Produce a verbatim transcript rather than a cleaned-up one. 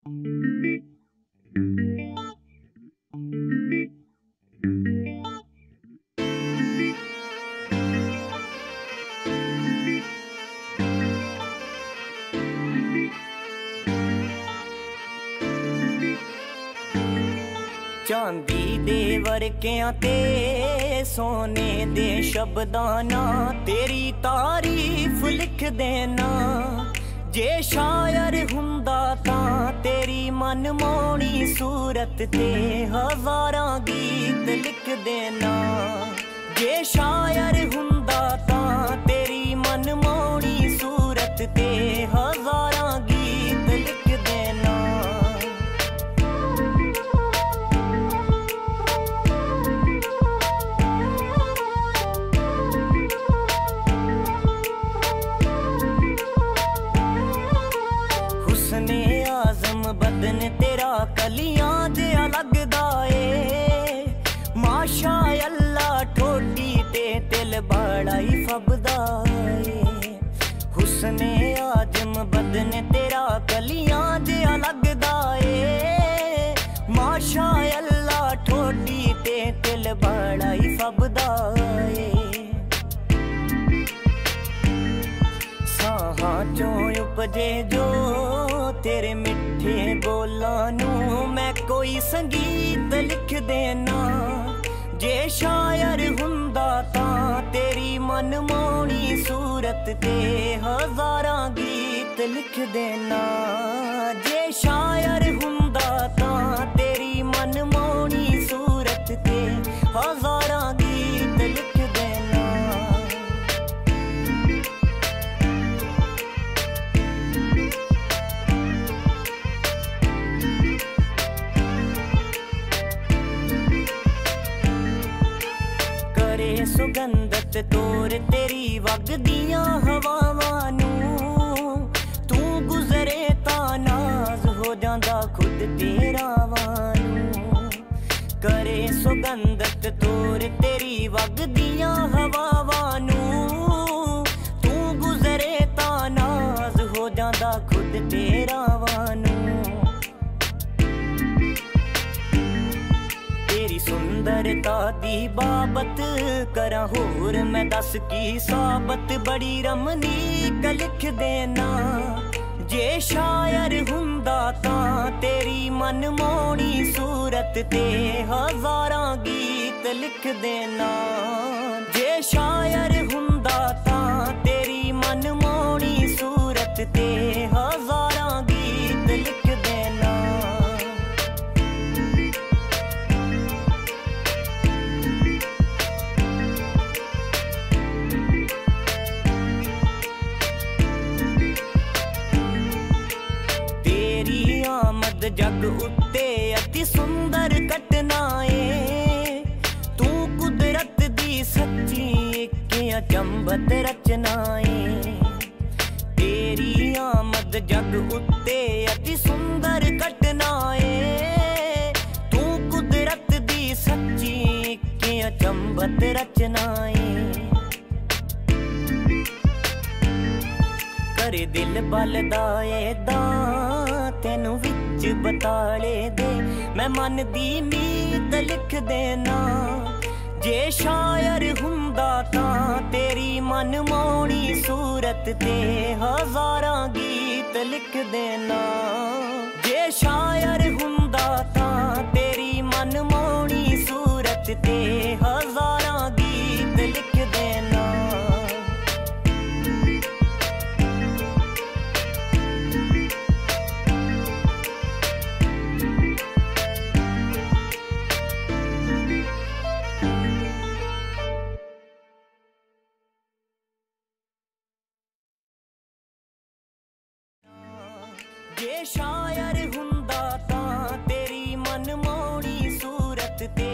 चांदी दे वर्कियां ते सोने दे शब्दां ना तेरी तारीफ लिख देना। जे शायर हुंदा तां तेरी मनमोहनी सूरत ते हजारां गीत लिख देना। जे शायर हुंदा तां तेरी मनमोहनी सूरत ते हजारां गीत लिख देना। बदन तेरा कलियां जिहा लगदा ए माशा अल्लाह ठोडी ते दिल बड़ा ही फबदा ए। हुस्ने आजम बदन तेरा कलियां जिहा लगदा ए माशा अल्लाह ठोडी ते दिल बड़ा ही फबदा ए। साहां चों उपजे जो तेरे मिठे बोलां नू मैं कोई संगीत लिख देना। जे शायर हुंदा तां तेरी मनमोहनी सूरत ते हजारां गीत लिख देना। जे शायर हुंदा तां तेरी मनमोहनी सूरत ते हजारां गीत लिख देना। सुगंधत तोर तेरी वगदियां हवावां नू तू गुजरे तां नाज हो जांदा खुद तेरा वानू। करे सुगंधत तोर तेरी वगदियां हवावां नू तू गुजरे तां नाज हो जांदा खुद तेरा वानू। सुंदरता दी बाबत करा होर मैं दस की साबत बड़ी रमनीक लिख देना। जे शायर हुंदा तां तेरी मनमोहनी सूरत ते हजारां गीत लिख देना। जे शायर हुंदा तां तेरी मनमोहनी सूरत ते हजारां गीत लिख देना। जग उत्ते अति सुंदर घटना ए तू कुदरत दी सच्ची इक अचंभत रचना ए। तेरी आमद जग उत्ते अति सुंदर घटना ए तू कुदरत दी सच्ची इक अचंभत रचना ए। करे दिल बलदा ए दां तेनू विच बताले दे मैं मन दी नीत लिख देना। जे शायर हुंदा तां तेरी मनमोहनी सूरत ते हजारां गीत लिख देना। जे शायर हुंदा तां तेरी मनमोहनी सूरत ते हजारां गीत लिख देना। जे शायर हुंदा तां तेरी मनमोहनी सूरत ते